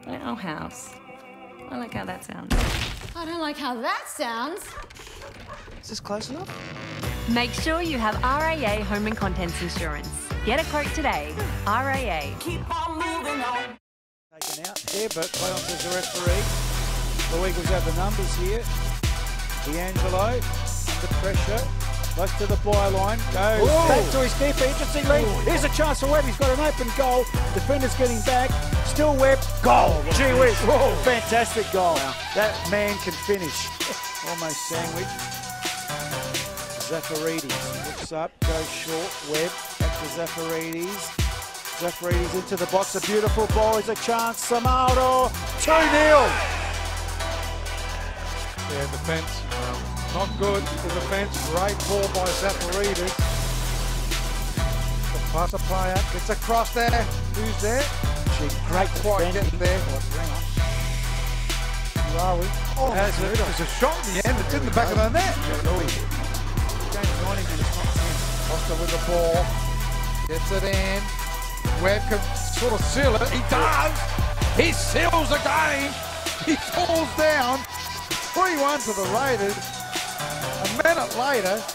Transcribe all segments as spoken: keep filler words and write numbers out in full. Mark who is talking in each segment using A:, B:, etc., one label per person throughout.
A: At our house. I like how that sounds.
B: I don't like how that sounds.
C: Is this close enough?
D: Make sure you have R A A Home and Contents Insurance. Get a quote today. R A A.
E: Keep on moving on.
F: Taken out here, but play on to the referee. The Eagles have the numbers here. D'Angelo under pressure. Close to the byline. Goes Whoa. back to his keeper. Interestingly, Ooh. here's a chance for Webb. He's got an open goal. Defender's getting back. Still Webb. Goal. Oh, Gee whiz. Whoa. Fantastic goal. Wow. That man can finish. Almost sandwich. Zafaridis looks up, goes short. Webb back to Zafaridis. Zafaridis into the box. A beautiful ball. Is a chance. Samaro. two nil.
G: Yeah, defence. Um, not good. The defence. Great ball by Zafaridis. The passer player gets across there. Who's there?
F: She great
G: quite getting there.
F: Who are we?
G: Oh, As it, there's a shot in the end. It's in the back of the net. Costa with the ball. Gets it in. Webb can sort of seal it. He does. He seals the game. He falls down. three one to the Raiders. A minute later.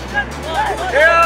E: Yeah.